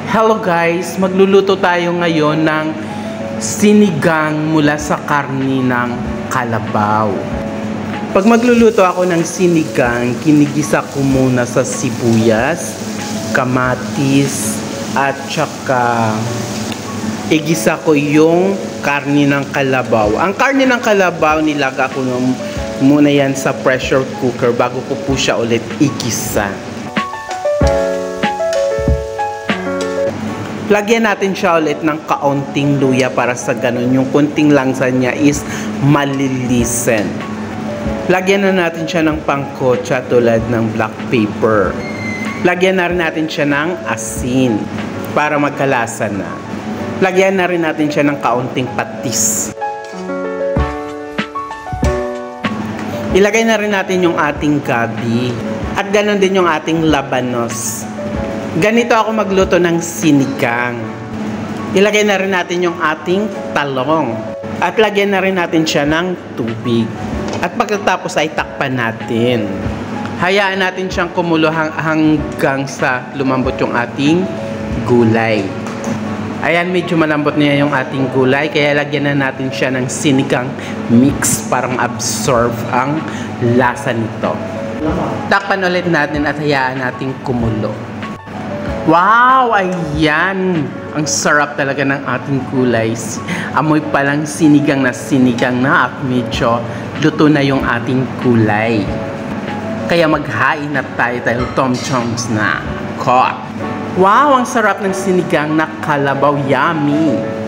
Hello guys, magluluto tayo ngayon ng sinigang mula sa karni ng kalabaw. Pag magluluto ako ng sinigang, kinigisa ko muna sa sibuyas, kamatis, at saka igisa ko yung karni ng kalabaw. Ang karni ng kalabaw, nilaga ko muna yan sa pressure cooker bago ko po siya ulit igisa. Lagyan natin siya ulit ng kaunting luya para sa ganun yung kunting langsa niya is malilisen. Lagyan na natin siya ng pangkotsa tulad ng black pepper. Lagyan na rin natin siya ng asin para magkalasa na. Lagyan na rin natin siya ng kaunting patis. Ilagay na rin natin yung ating gabi at ganun din yung ating labanos. Ganito ako magluto ng sinigang. Ilagay na rin natin yung ating talong. At lagyan na rin natin siya ng tubig. At pagkatapos ay takpan natin. Hayaan natin siyang kumulo hanggang sa lumambot yung ating gulay. Ayan, medyo malambot niya yung ating gulay. Kaya lagyan na natin siya ng sinigang mix para absorb ang lasa nito. Takpan ulit natin at hayaan natin kumulo. Wow! Ayan! Ang sarap talaga ng ating gulay. Amoy palang sinigang na at medyo luto na yung ating gulay. Kaya maghain na tayo dahil tom-toms na. Wow! Ang sarap ng sinigang na kalabaw. Yummy!